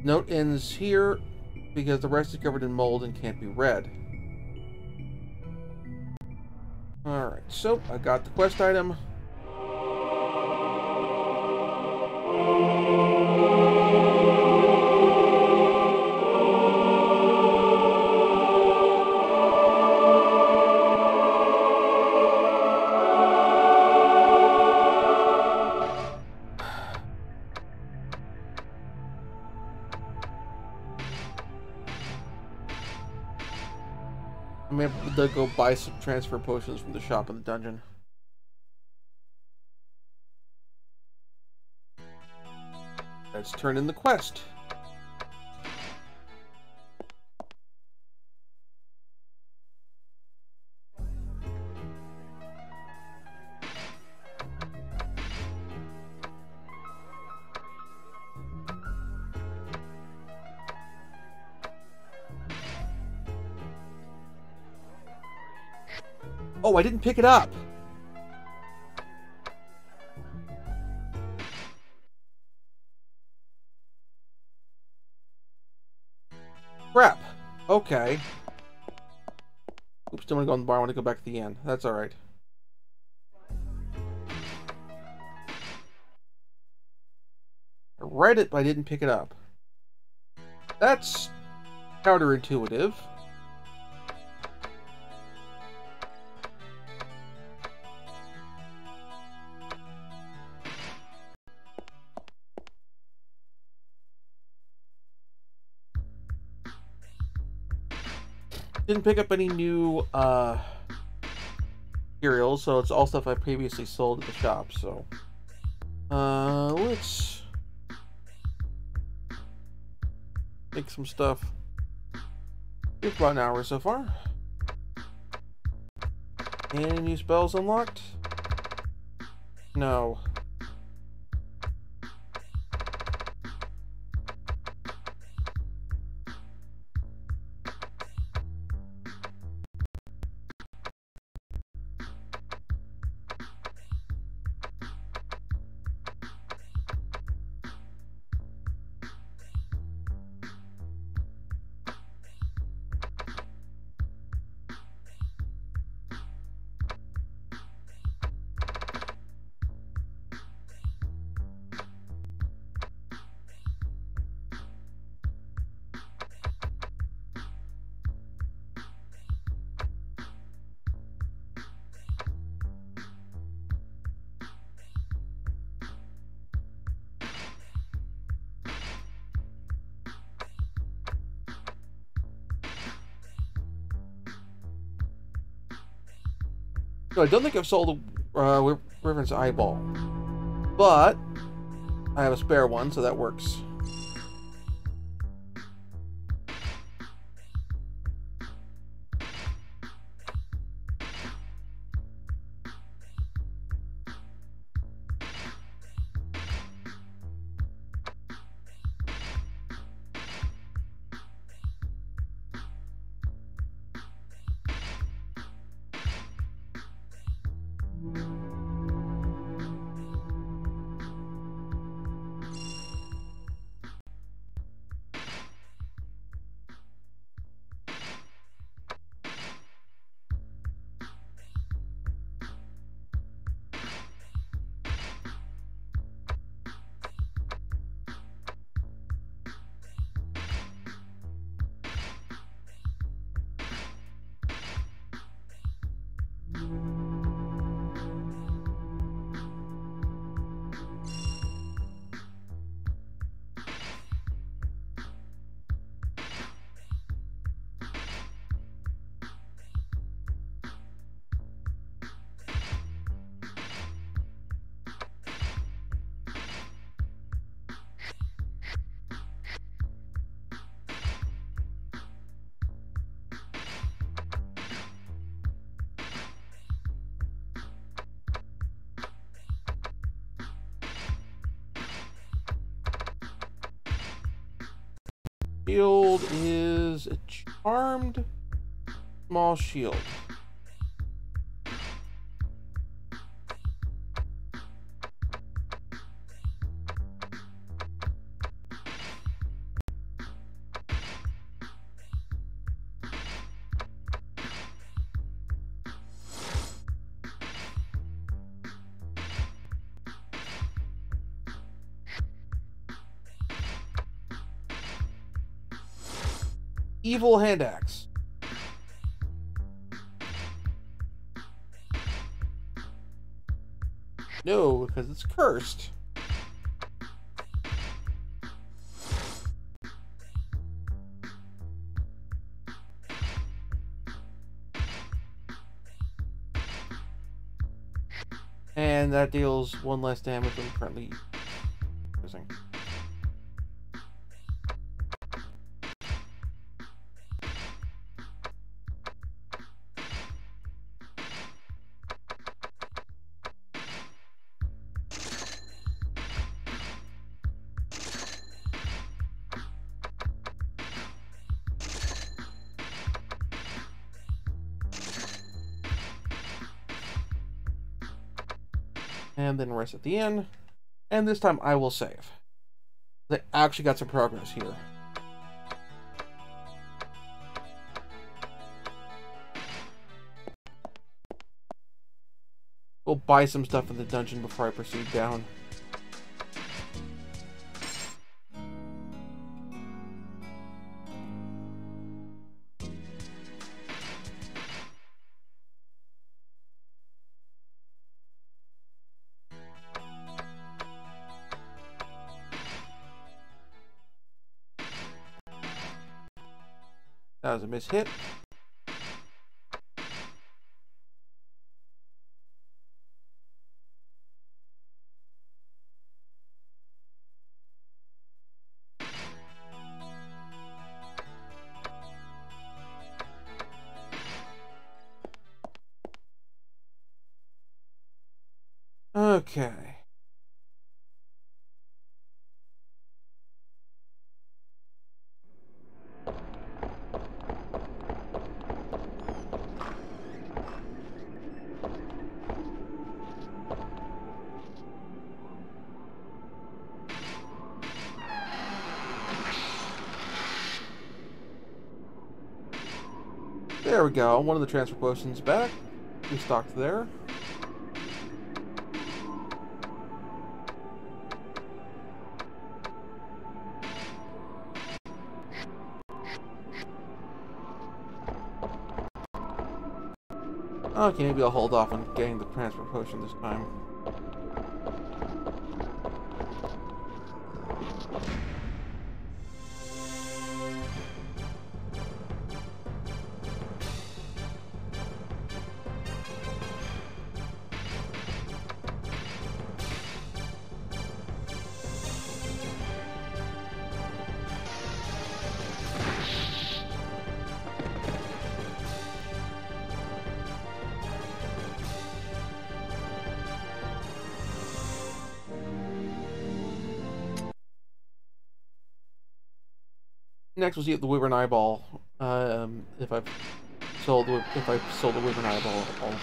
Note ends here because the rest is covered in mold and can't be read. Alright, so I got the quest item. I'm able to go buy some transfer potions from the shop in the dungeon. Let's turn in the quest. Oh, I didn't pick it up. Crap. Okay. Oops, don't want to go in the bar. I want to go back to the inn. That's alright. I read it, but I didn't pick it up. That's counterintuitive. Didn't pick up any new materials, so it's all stuff I previously sold at the shop. So let's make some stuff. We've about an hour so far. Any new spells unlocked? No. No, I don't think I've sold a Wyvern's Eyeball, but I have a spare one, so that works. Shield is a charmed small shield. Evil hand axe. No, because it's cursed. And that deals 1 less damage than currently using. And then rest at the end. And this time I will save. I actually got some progress here. We'll buy some stuff in the dungeon before I proceed down. That was a mishit. Okay. There we go. One of the transfer potions back. We stocked there. Okay, maybe I'll hold off on getting the transfer potion this time. Next, we'll see if the Wyvern Eyeball. If I've sold the Wyvern Eyeball already.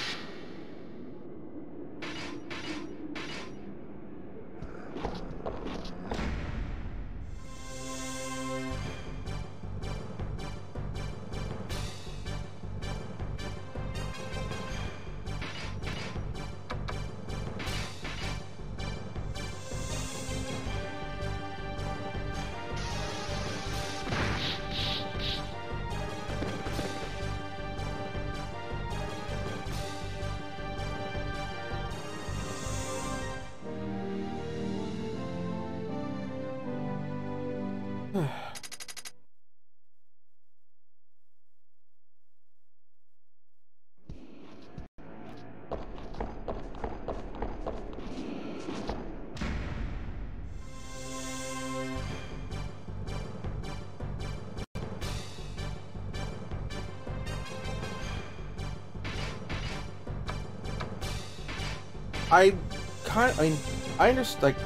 I understand, like,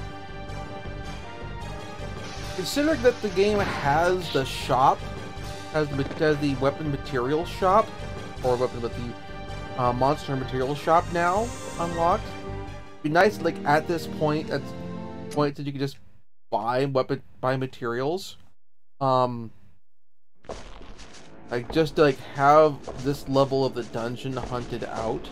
considering that the game has the shop, has the weapon material shop, or weapon with the monster material shop now unlocked. It'd be nice, like, at this point, that you can just buy materials. Like, just to, like, have this level of the dungeon hunted out.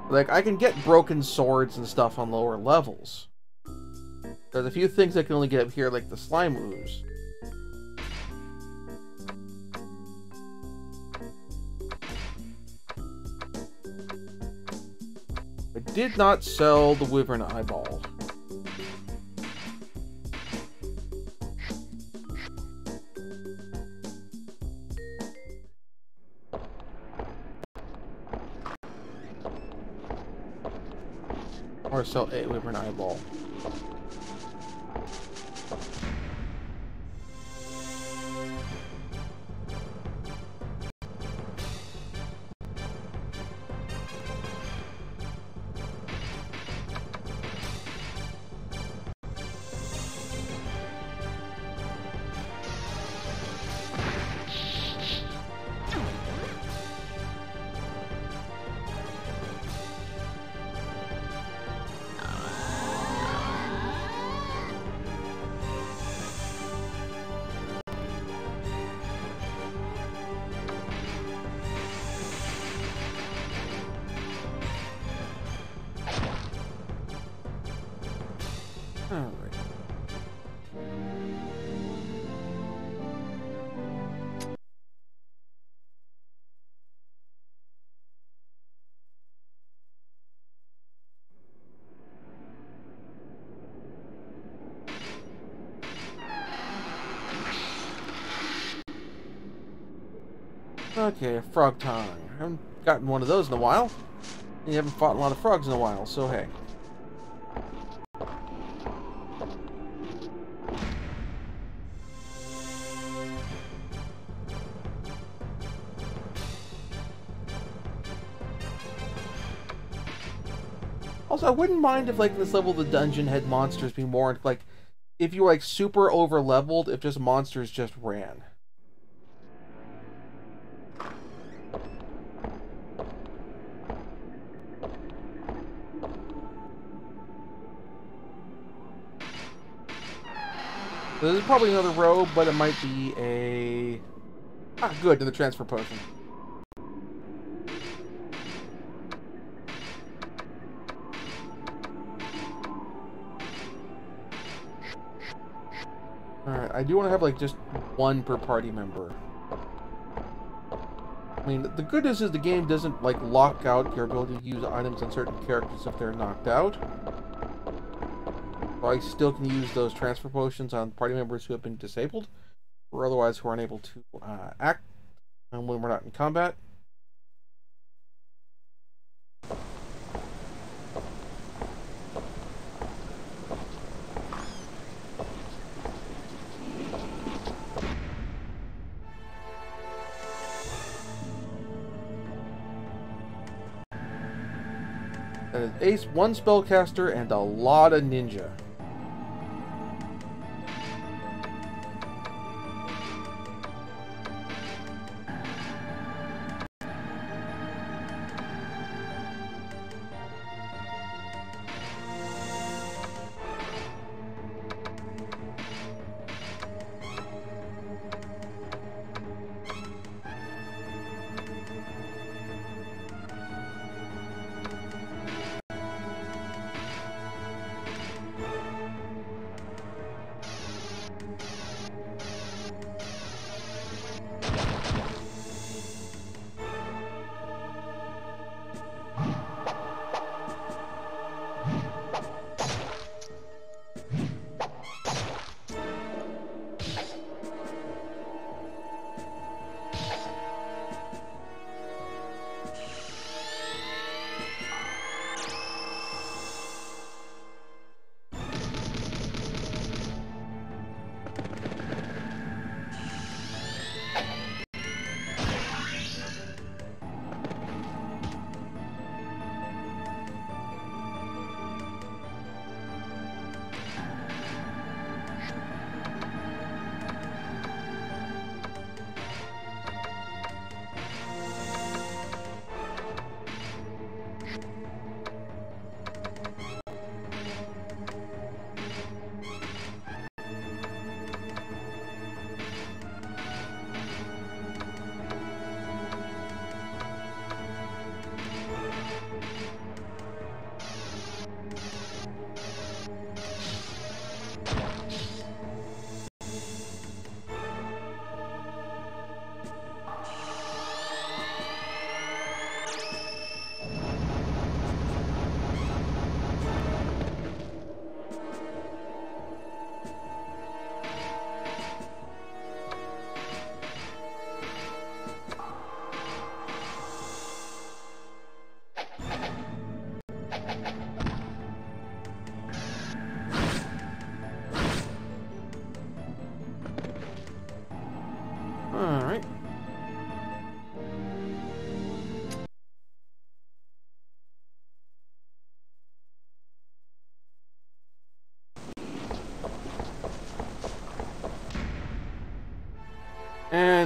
Like, I can get broken swords and stuff on lower levels. There's a few things I can only get up here, like the slime ooze. I did not sell the wyvern eyeball. Or sell a wyvern eyeball. Alright. Okay, frog tongue. I haven't gotten one of those in a while. And you haven't fought a lot of frogs in a while, so hey. Also, I wouldn't mind if, like, this level of the dungeon had monsters being more, like, if you were, like, super over-leveled, if just monsters just ran. This is probably another robe, but it might be a... Ah, good, to the transfer potion. Alright, I do want to have, like, just one per party member. I mean, the good news is the game doesn't, like, lock out your ability to use items on certain characters if they're knocked out. So I still can use those transfer potions on party members who have been disabled, or otherwise who are unable to act when we're not in combat. That is Ace, one spellcaster, and a lot of ninja.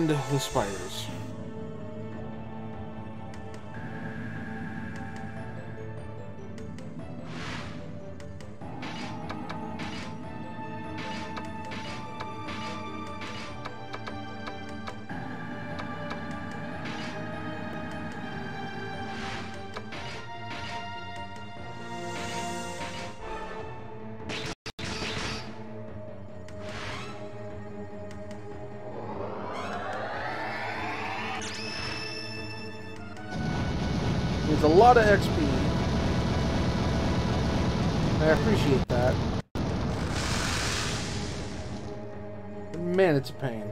And the spiders. It's a lot of XP. I appreciate that. But man, it's a pain.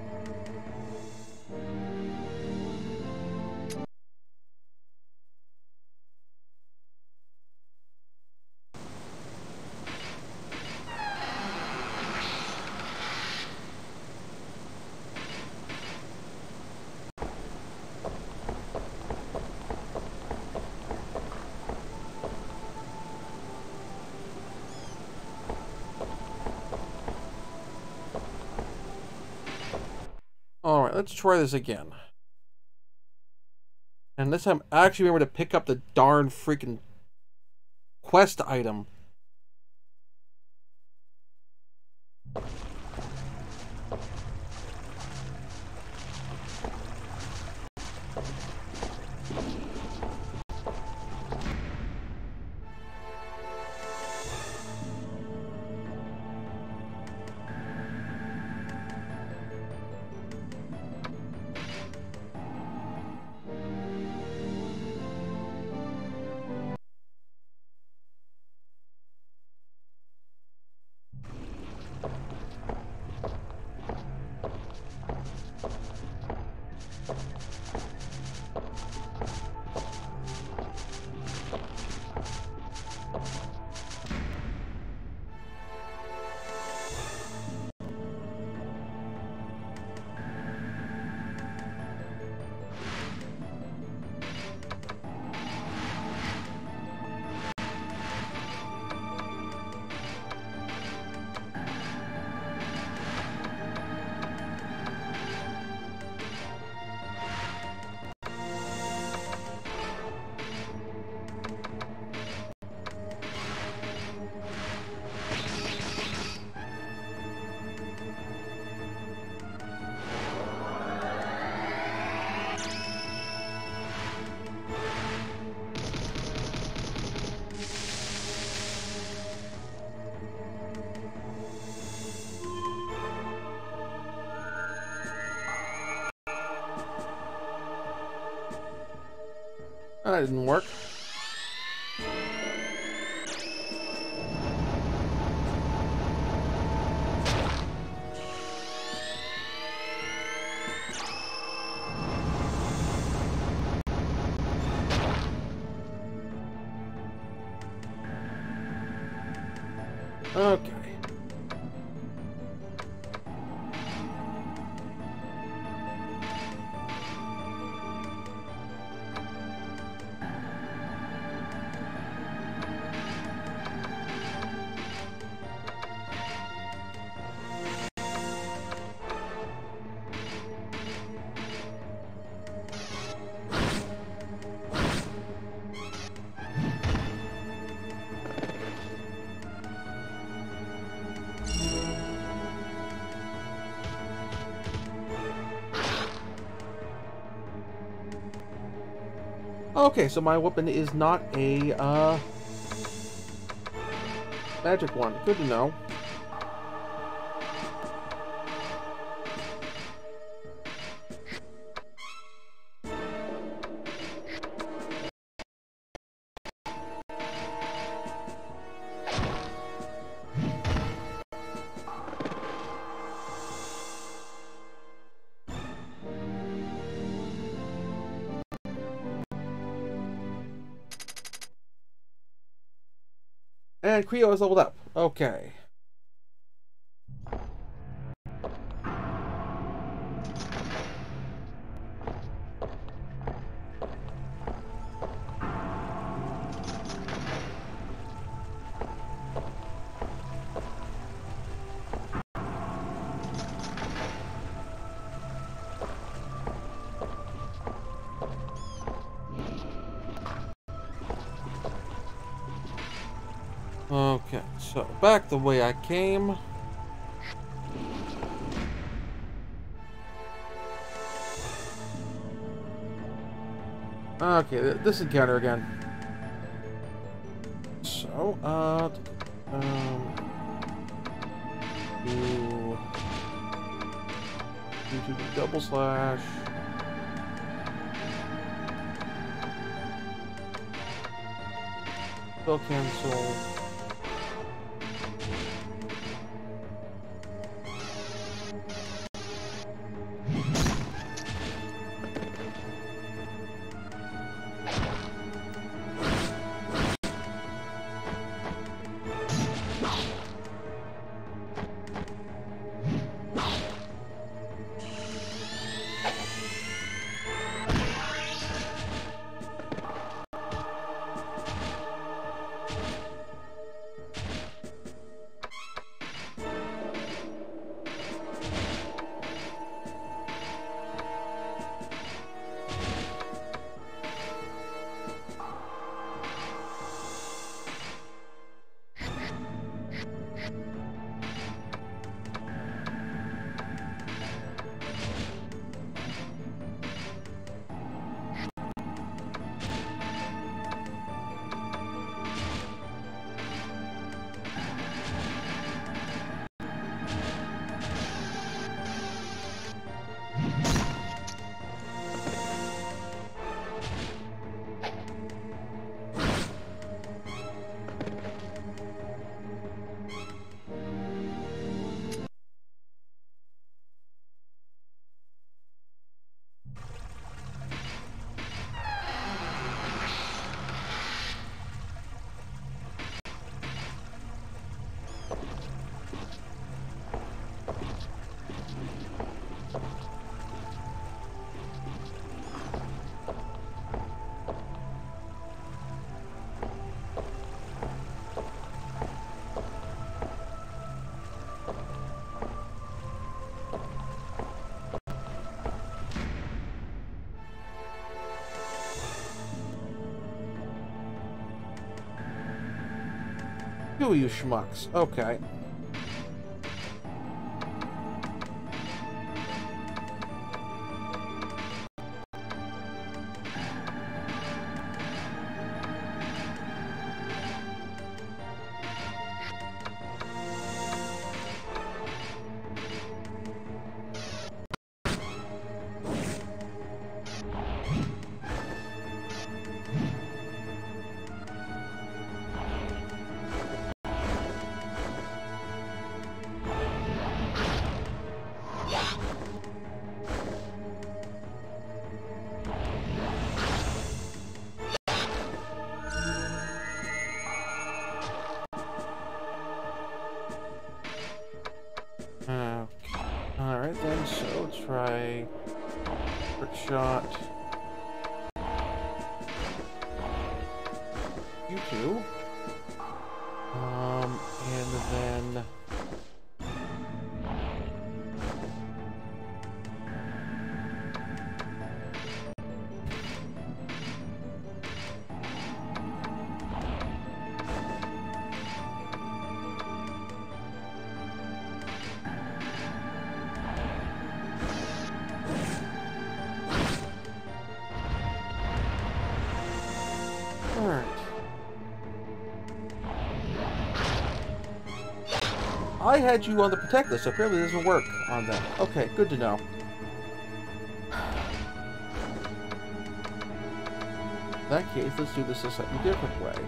Alright, let's try this again. And this time, I actually remember to pick up the darn freaking quest item. That didn't work. Okay. Okay, so my weapon is not a, magic one. Good to know. And Creo is leveled up. Okay. Okay, so back the way I came. Okay, this encounter again. So, do double slash. Spell cancel. Who are you schmucks? Okay. Alright then, so let's try quick shot. You two. And then alright. I had you on the protect list, so apparently it doesn't work on that. Okay, good to know. In that case, let's do this a slightly different way.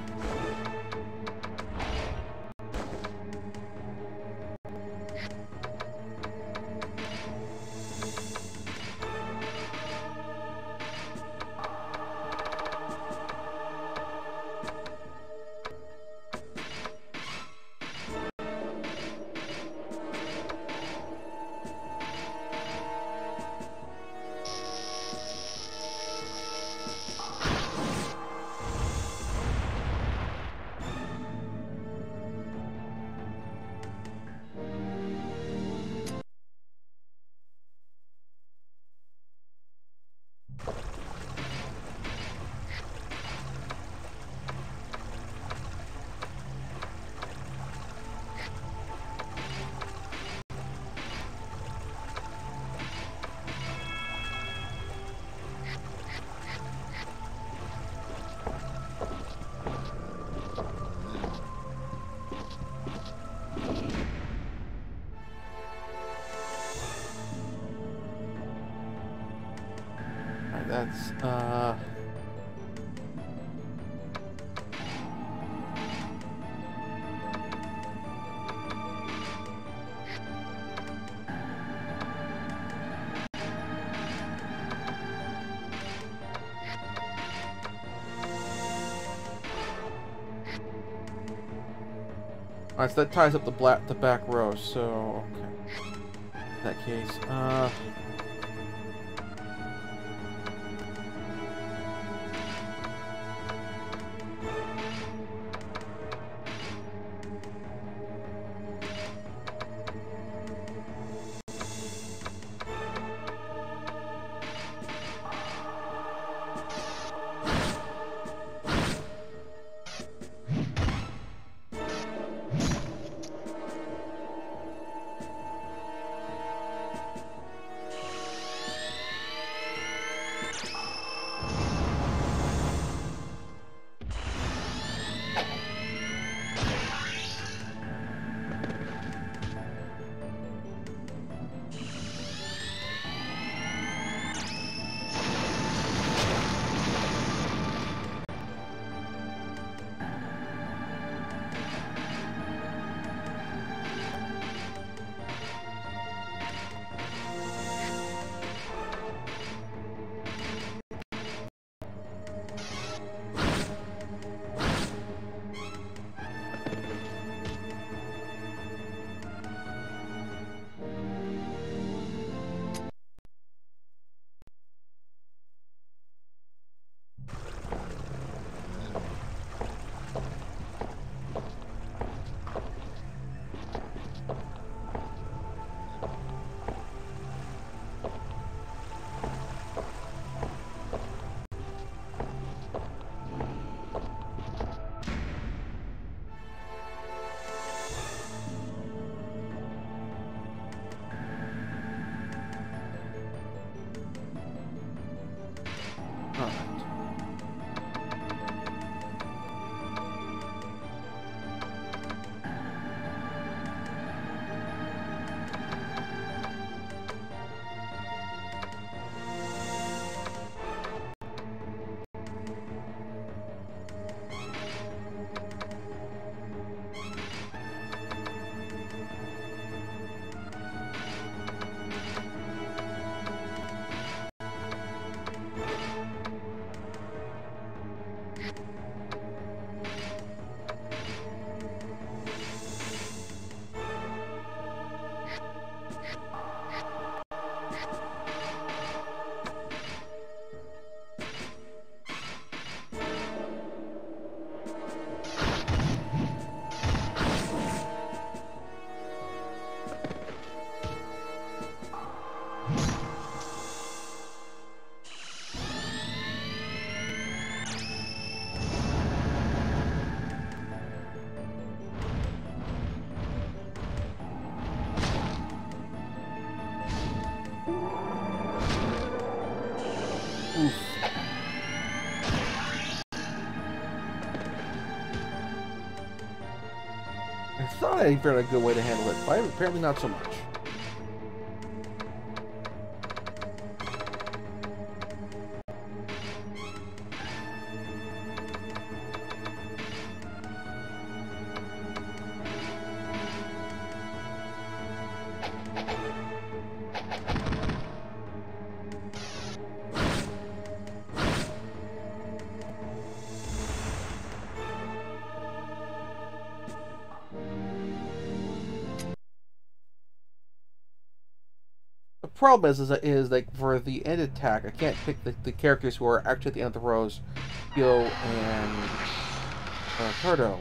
Alright, so that ties up the back row, so okay. In that case, oof. I thought I figured out a good way to handle it, but apparently not so much. The problem is like for the end attack, I can't pick the characters who are actually at the end of the rows, Gil and Turdo.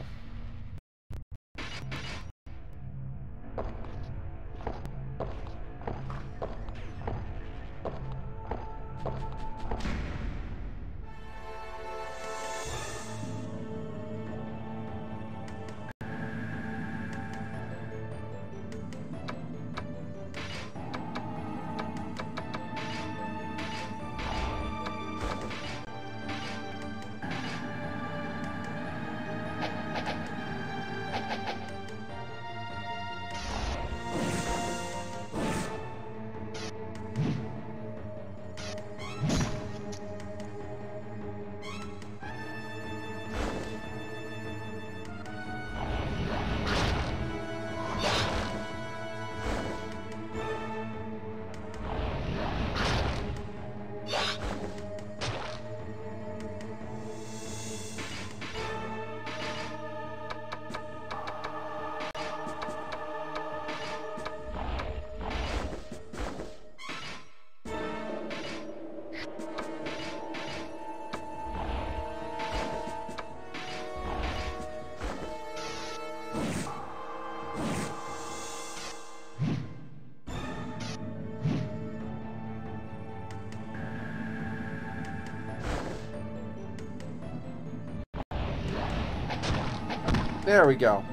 There we go.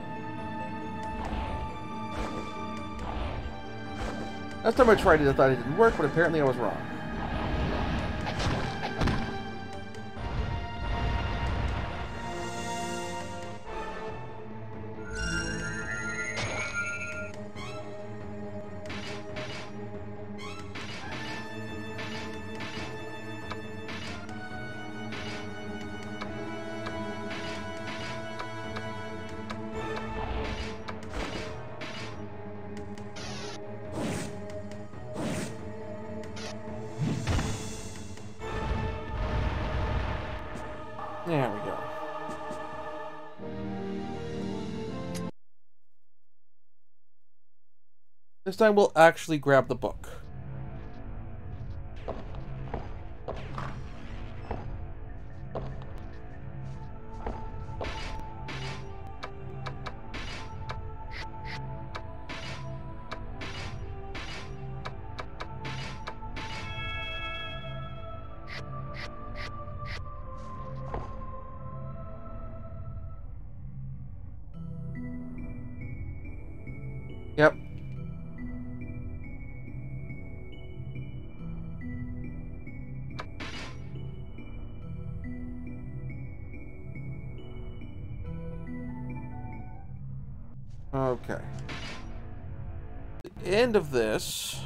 Last time I tried it, I thought it didn't work, but apparently I was wrong. There we go. This time we'll actually grab the book. Yep. Okay. The end of this.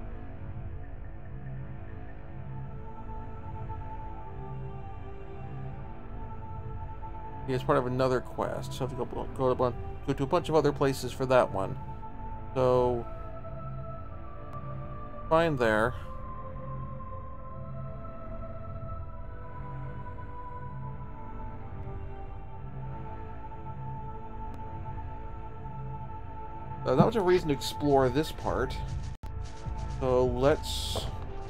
It's part of another quest, so I have to go to a bunch of other places for that one. So, find there. Not much of a reason to explore this part. So let's...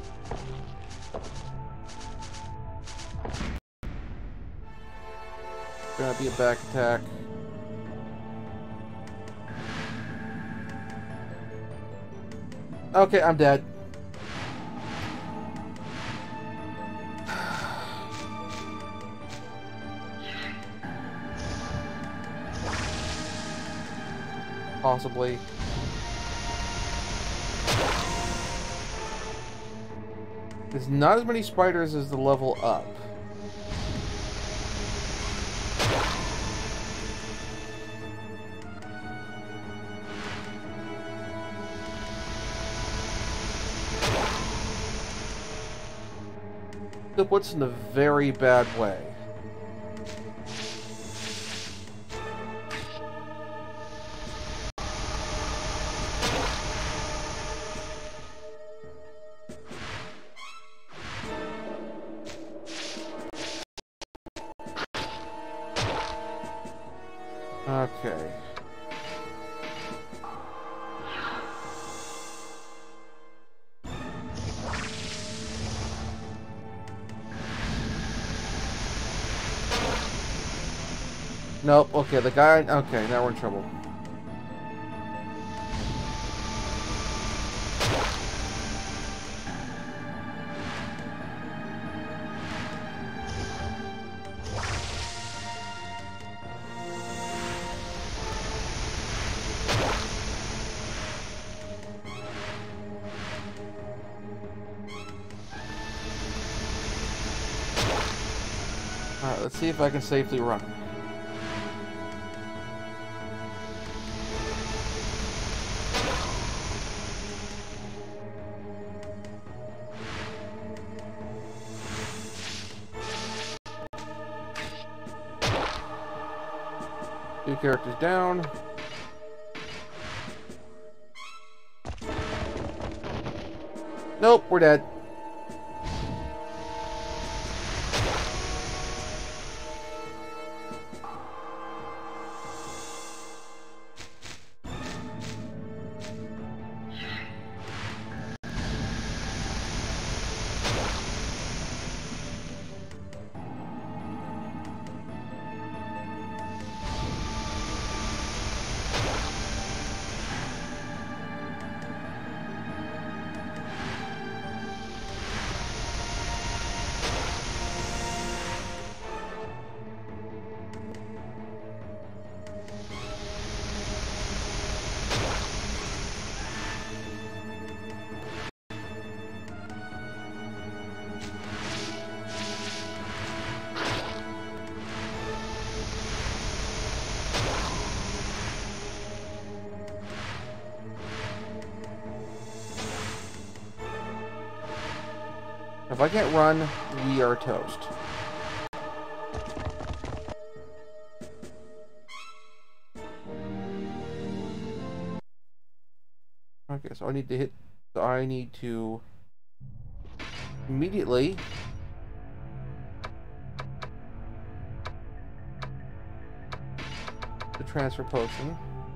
Gonna be a back attack. Okay, I'm dead. Possibly. There's not as many spiders as the level up. It puts in a very bad way. Okay. Nope, okay, the guy... Okay, now we're in trouble. Alright, let's see if I can safely run. Two characters down. Nope, we're dead. If I can't run, we are toast. Okay, so I need to immediately the transfer potion.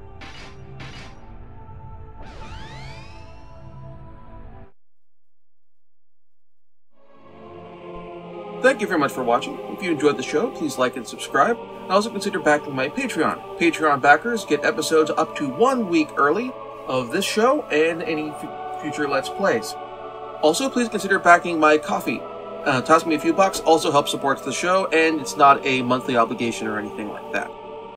Thank you very much for watching. If you enjoyed the show, please like and subscribe. And also consider backing my Patreon. Patreon backers get episodes up to 1 week early of this show and any future Let's Plays. Also, please consider backing my Ko-fi. Toss me a few bucks also helps support the show, and it's not a monthly obligation or anything like that.